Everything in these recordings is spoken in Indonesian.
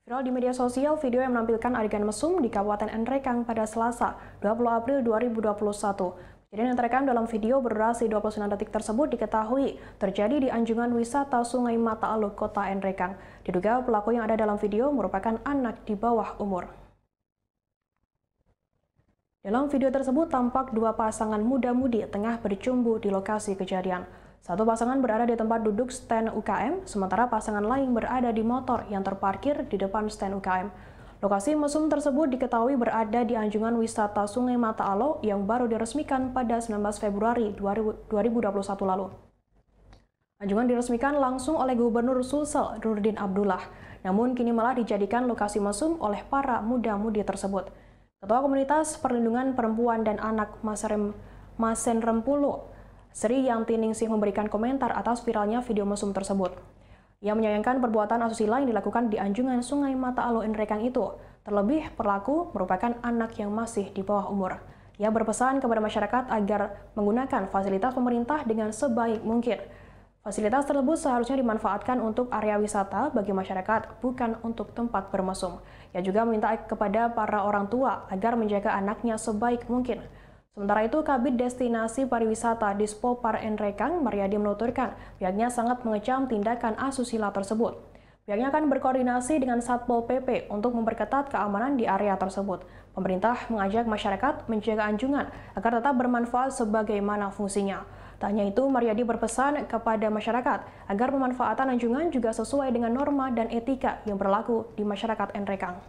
Viral di media sosial video yang menampilkan adegan mesum di Kabupaten Nrekang pada Selasa, 20 April 2021. Kejadian yang terekam dalam video berdurasi 29 detik tersebut diketahui terjadi di anjungan wisata Sungai Mata Alu, Kota Nrekang. Diduga pelaku yang ada dalam video merupakan anak di bawah umur. Dalam video tersebut tampak dua pasangan muda-mudi tengah bercumbu di lokasi kejadian. Satu pasangan berada di tempat duduk stand UKM, sementara pasangan lain berada di motor yang terparkir di depan stand UKM. Lokasi mesum tersebut diketahui berada di anjungan wisata Sungai Mata Alu yang baru diresmikan pada 19 Februari 2021 lalu. Anjungan diresmikan langsung oleh Gubernur Sulsel Nurdin Abdullah, namun kini malah dijadikan lokasi mesum oleh para muda-mudi tersebut. Ketua Komunitas Perlindungan Perempuan dan Anak Masen Rempulo, Sri Yantiningsih memberikan komentar atas viralnya video mesum tersebut. Ia menyayangkan perbuatan asusila yang dilakukan di anjungan Sungai Mata Alu Nrekang itu. Terlebih, pelaku merupakan anak yang masih di bawah umur. Ia berpesan kepada masyarakat agar menggunakan fasilitas pemerintah dengan sebaik mungkin. Fasilitas tersebut seharusnya dimanfaatkan untuk area wisata bagi masyarakat, bukan untuk tempat bermesum. Ia juga meminta kepada para orang tua agar menjaga anaknya sebaik mungkin. Sementara itu, Kabid Destinasi Pariwisata Dispopar Nrekang, Maryadi menuturkan pihaknya sangat mengecam tindakan asusila tersebut. Pihaknya akan berkoordinasi dengan Satpol PP untuk memperketat keamanan di area tersebut. Pemerintah mengajak masyarakat menjaga anjungan agar tetap bermanfaat sebagaimana fungsinya. Tak hanya itu, Maryadi berpesan kepada masyarakat agar pemanfaatan anjungan juga sesuai dengan norma dan etika yang berlaku di masyarakat Nrekang.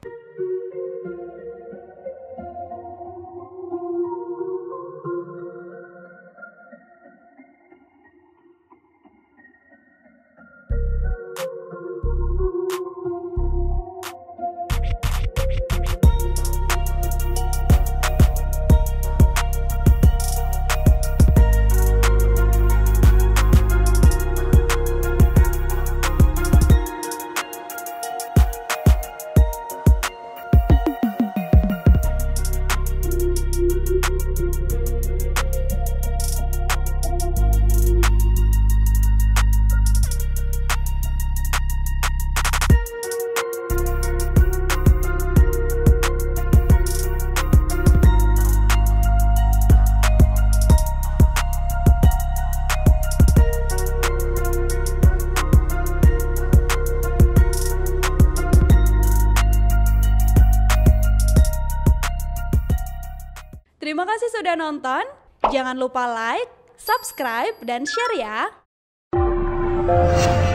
Terima kasih sudah nonton. Jangan lupa like, subscribe, dan share ya.